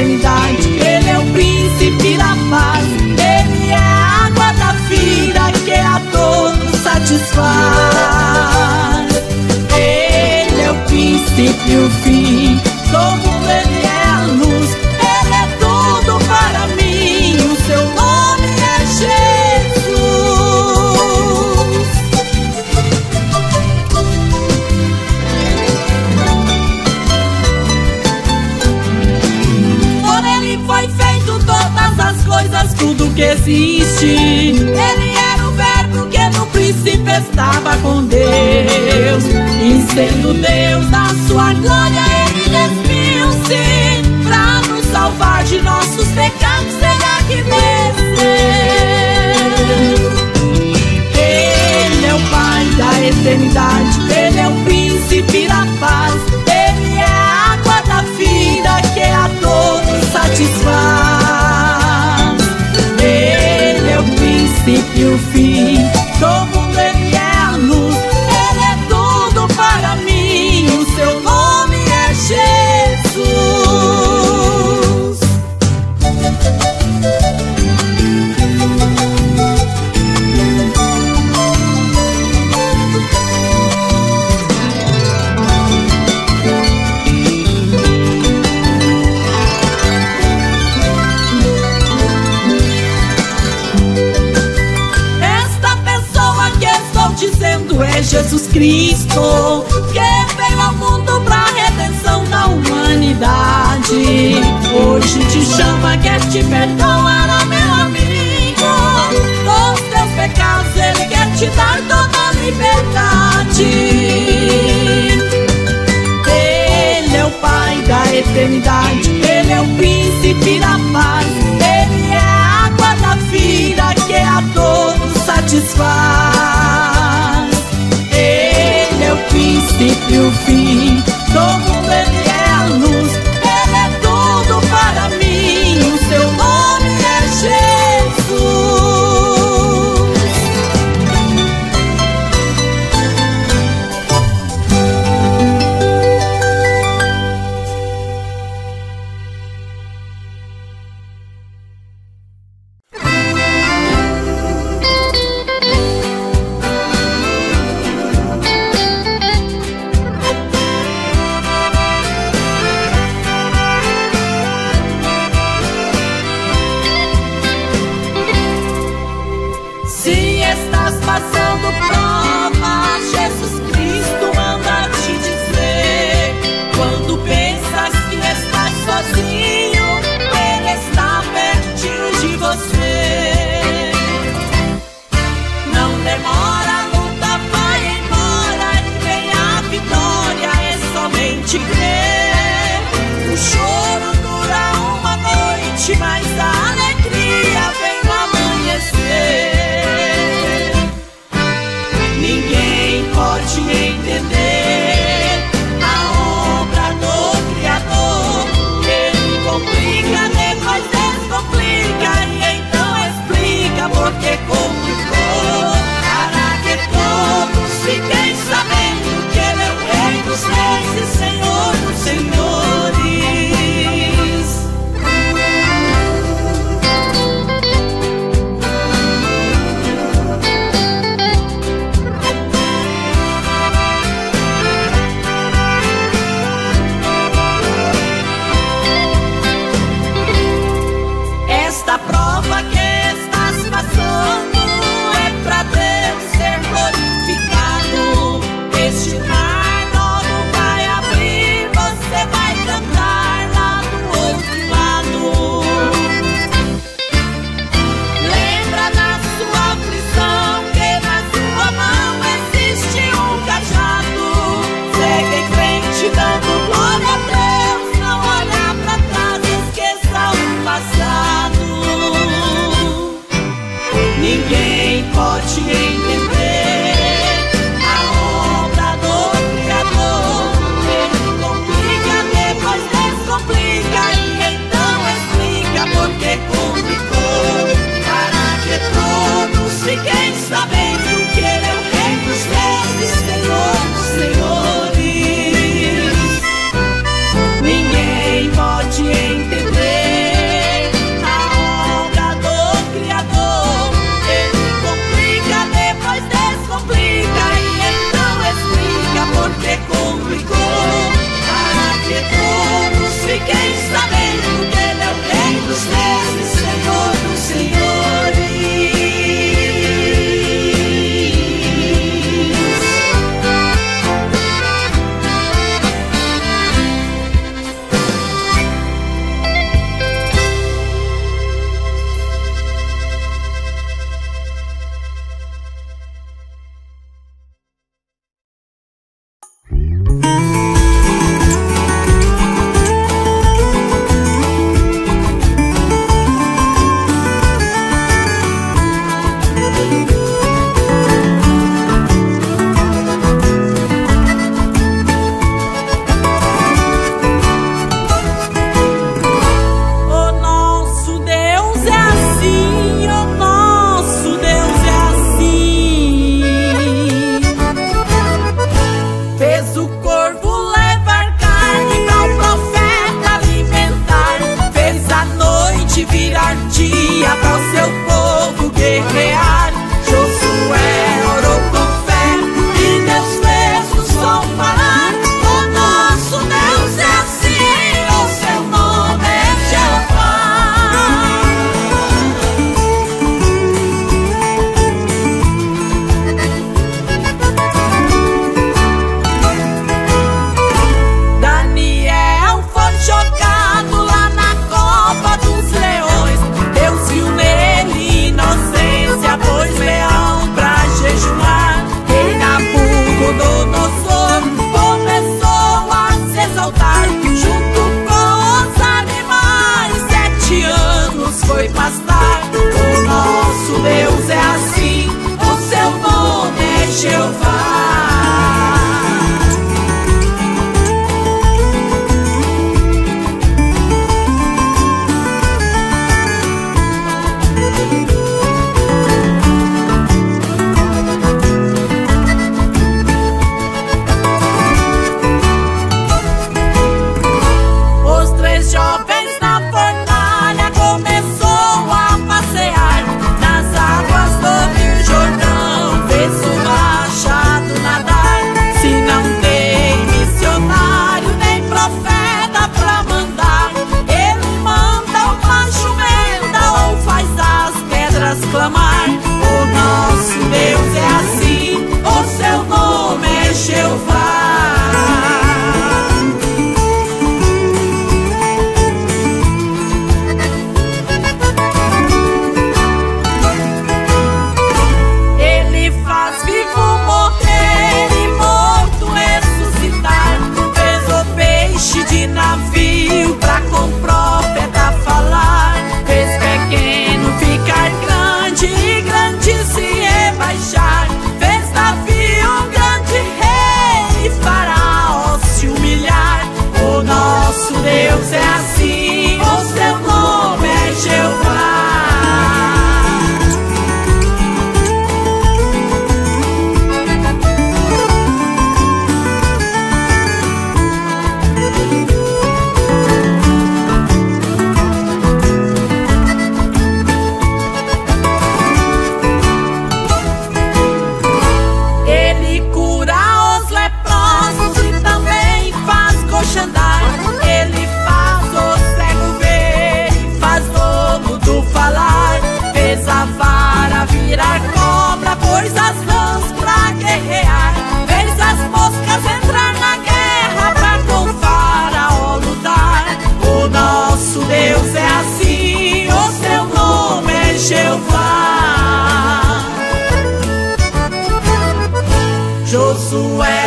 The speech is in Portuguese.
eternidade. Ele é o príncipe da paz, ele é a água da vida que a todos satisfaz. Ele é o princípio e o fim, do mundo ele é a luz, ele é tudo para mim, o seu nome é Jesus. Por ele foi feito todas as coisas, tudo que existe. Ele era o verbo que no princípio estava com Deus, e sendo Deus da sua glória ele despiu-se pra nos salvar de nossos pecados. Será que desceu? Ele é o Pai da eternidade, ele é o príncipe da paz, ele é a água da vida que a todos satisfaz. Ele é o princípio e o fim, do mundo ele é a luz, ele é tudo para mim, o seu nome é Jesus. Dizendo é Jesus Cristo, que veio ao mundo pra redenção da humanidade. Hoje te chama, quer te perdoar, ó meu amigo, dos teus pecados ele quer te dar toda a liberdade. Ele é o Pai da eternidade, ele é o príncipe da paz, ele é a água da vida que a todos satisfaz. Ele é o princípio e o fim, do mundo ele é a luz, ele é tudo para mim, o seu nome é ousadia para o seu povo guerrear. Josué orou com fé e Deus fez o sol parar. O nosso Deus é assim, o seu nome é Jeová. Daniel foi jogado lá na cova dos leões. Deus viu nele inocência, pôs leão pra jejuar. Rei Nabucodonosor começou a se exaltar. Junto com os animais, 7 anos foi pastar. O nosso Deus é assim, o seu nome é Jeová. Jovens na fornalha começou a passear nas águas do Rio Jordão, fez o machado nadar. Se não tem missionário nem profeta pra mandar, ele manda uma jumenta ou faz as pedras clamar. O nosso Deus é assim, o seu nome é Jeová. De navio pra com o profeta falar, fez pequeno ficar grande e grande se rebaixar. Fez Davi um grande rei e Faraó se humilhar. O nosso Deus é assim, o seu nome é Jeová. Ele faz o cego ver e faz o mudo falar. Fez a vara virar cobra, pôs as lãs pra guerrear. Fez as moscas entrar na guerra pra com Faraó lutar. O nosso Deus é assim, o seu nome é Jeová. Josué